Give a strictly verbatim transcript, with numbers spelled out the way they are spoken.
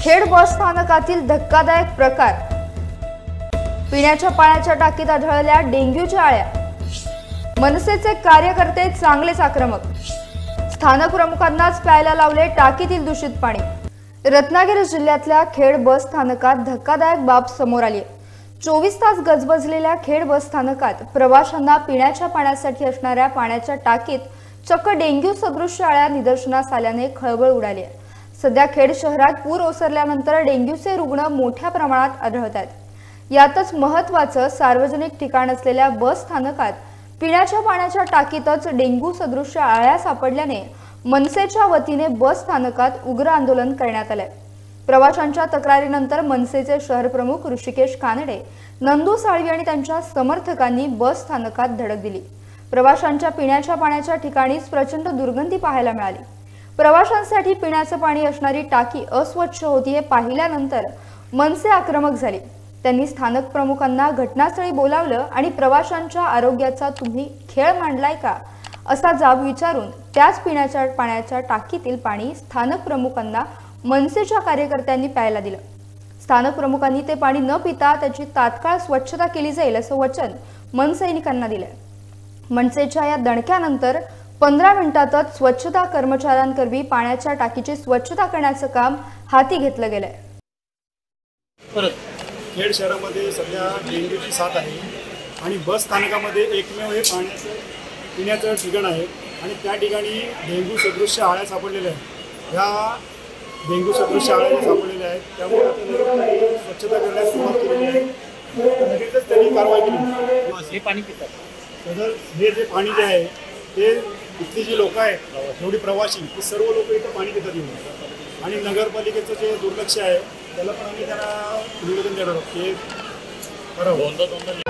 खेड बस स्थानकातील धक्कादायक प्रकार। पिण्याच्या पाण्याच्या टाकीत आढळल्या डेंग्यूच्या आळ्या। मनसेचे कार्यकर्ते चांगलेच आक्रमक। स्थानक प्रमुखांनाच प्यायला लावले टाकीतील दूषित पाणी। रत्नागिरी जिल्ह्यातल्या खेड बस स्थानकात धक्कादायक बाब समोर आली आहे। चोवीस तास गजबजलेल्या खेड बस स्थानकात प्रवाशांना पिण्याच्या पाण्यासाठी असणाऱ्या पाण्याच्या टाकीत चक्क डेंग्यू सदृश्य आळ्या निदर्शनास आल्याने खळबळ उडाली आहे। सध्या खेड शहरात पूर ओसरल्यानंतर डेंग्यूचे रुग्ण मोठ्या प्रमाणात आढळत आहेत। यातच महत्त्वाचं सार्वजनिक ठिकाण असलेल्या बस स्थानकात पिण्याच्या पाण्याच्या टाकीतच डेंग्यू सदृश्य आळ्या सापडल्याने मनसेच्या वतीने बस स्थानकात उग्र आंदोलन करण्यात आले। प्रवाशांच्या तक्रारीनंतर मनसेचे शहर प्रमुख ऋषिकेश कानडे, नंदू साळवी आणि त्यांच्या समर्थकांनी बस स्थानकात धडक दिली। प्रवाशांच्या पिण्याच्या पाण्याच्या ठिकाणीच प्रचंड दुर्गंधी पाहायला मिळाली। प्रवाशांसाठी पिण्याचं पाणी असणारी टाकी अस्वच्छ होती हे पाहिल्यानंतर मनसे आक्रमक झाले। त्यांनी स्थानक प्रमुखांना घटनास्थळी बोलावलं आणि प्रवाशांच्या आरोग्याचा तुम्ही खेळ मांडलाय का असा जाब विचारून त्याच पिण्याच्या पाण्याच्या टाकीतील पाणी स्थानक प्रमुखांना मनसेच्या कार्यकर्त्यांनी प्यायला दिलं। स्थानक प्रमुखांनी ते पाणी न पिता त्याची तात्काळ स्वच्छता केली जाईल असं वचन मनसैनिकांना दिलंय। मनसेच्या या दणक्यानंतर पंधरा मिनिटातच स्वच्छता कर्मचाऱ्यांकरवी पाण्याच्या टाकीची स्वच्छता करण्याचं काम हाती घेतलं गेलंय। परत खेड शहरामध्ये सध्या डेंग्यूची साथ आहे आणि बस स्थानकामध्ये एकमेव हे पाण्याचं पिण्याचं ठिकाण आहे आणि त्या ठिकाणी डेंग्यू सदृश्य आळ्या सापडलेल्या आहेत। ह्या डेंग्यू सदृश्य आळ्या सापडलेल्या आहेत त्यामुळे आता स्वच्छता करण्यास सुरुवात केलेली आहे। लगेचच त्यांनी कारवाई केली। हे पाणी पितात सदर हे जे पाणी जे आहे ते इथली जी लोक आहेत एवढी प्रवासी ते सर्व लोक इथं पाणी पितात येऊन आणि नगरपालिकेचं जे दुर्लक्ष आहे त्याला पण आम्ही त्यांना निवेदन देणार आहोत की बरोबर